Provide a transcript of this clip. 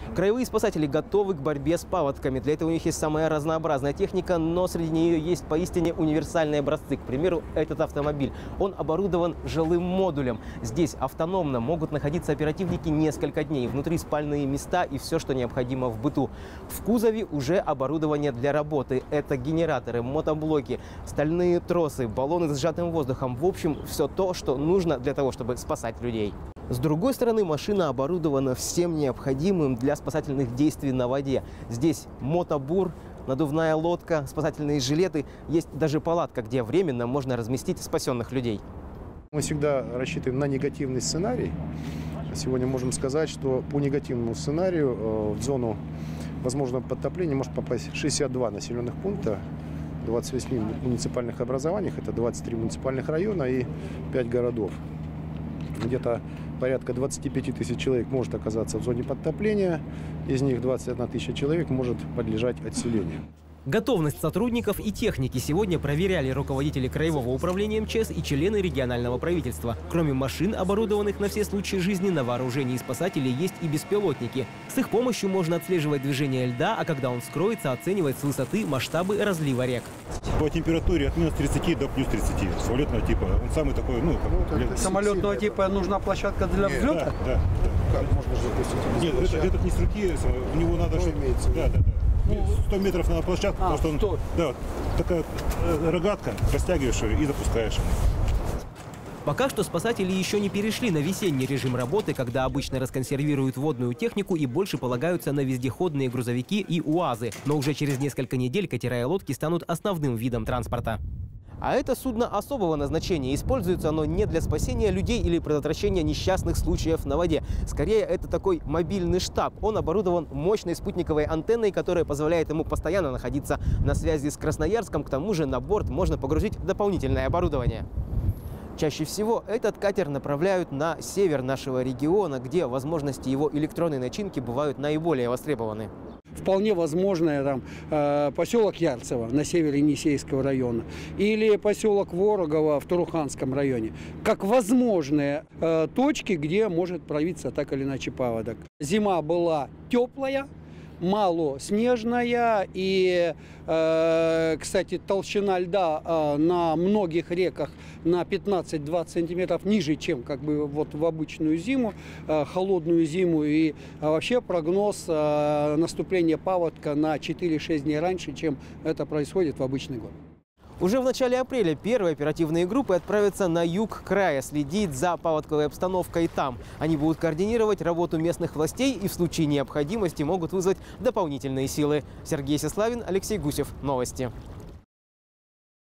Краевые спасатели готовы к борьбе с паводками. Для этого у них есть самая разнообразная техника, но среди нее есть поистине универсальные образцы. К примеру, этот автомобиль. Он оборудован жилым модулем. Здесь автономно могут находиться оперативники несколько дней. Внутри спальные места и все, что необходимо в быту. В кузове уже оборудование для работы. Это генераторы, мотоблоки, стальные тросы, баллоны с сжатым воздухом. В общем, все то, что нужно для того, чтобы спасать людей. С другой стороны, машина оборудована всем необходимым для спасательных действий на воде. Здесь мотобур, надувная лодка, спасательные жилеты. Есть даже палатка, где временно можно разместить спасенных людей. Мы всегда рассчитываем на негативный сценарий. Сегодня можем сказать, что по негативному сценарию в зону возможного подтопления может попасть 62 населенных пункта, 28 муниципальных образованиях, это 23 муниципальных района и 5 городов. Где-то порядка 25 тысяч человек может оказаться в зоне подтопления, из них 21 тысяча человек может подлежать отселению. Готовность сотрудников и техники сегодня проверяли руководители Краевого управления МЧС и члены регионального правительства. Кроме машин, оборудованных на все случаи жизни, на вооружении спасателей есть и беспилотники. С их помощью можно отслеживать движение льда, а когда он скроется, оценивать с высоты масштабы разлива рек. По температуре от минус 30 до плюс 30. Самолетного типа. Он самый такой, Самолетного типа нужна площадка для взлета? Да. Как можно запустить? Нет, этот не с руки, у него надо... Имеется. Да. 100 метров на площадку, просто он, да, такая рогатка, растягиваешь ее и запускаешь. Пока что спасатели еще не перешли на весенний режим работы, когда обычно расконсервируют водную технику и больше полагаются на вездеходные грузовики и УАЗы. Но уже через несколько недель катера и лодки станут основным видом транспорта. А это судно особого назначения. Используется оно не для спасения людей или предотвращения несчастных случаев на воде. Скорее, это такой мобильный штаб. Он оборудован мощной спутниковой антенной, которая позволяет ему постоянно находиться на связи с Красноярском. К тому же на борт можно погрузить дополнительное оборудование. Чаще всего этот катер направляют на север нашего региона, где возможности его электронной начинки бывают наиболее востребованы. Вполне возможно там поселок Ярцево на севере Енисейского района или поселок Ворогово в Туруханском районе, как возможные точки, где может проявиться так или иначе паводок. Зима была теплая, малоснежная и, кстати, толщина льда на многих реках на 15-20 сантиметров ниже, чем вот в обычную зиму, холодную зиму. И вообще прогноз наступления паводка на 4-6 дней раньше, чем это происходит в обычный год. Уже в начале апреля первые оперативные группы отправятся на юг края следить за паводковой обстановкой там. Они будут координировать работу местных властей и в случае необходимости могут вызвать дополнительные силы. Сергей Сеславин, Алексей Гусев. Новости.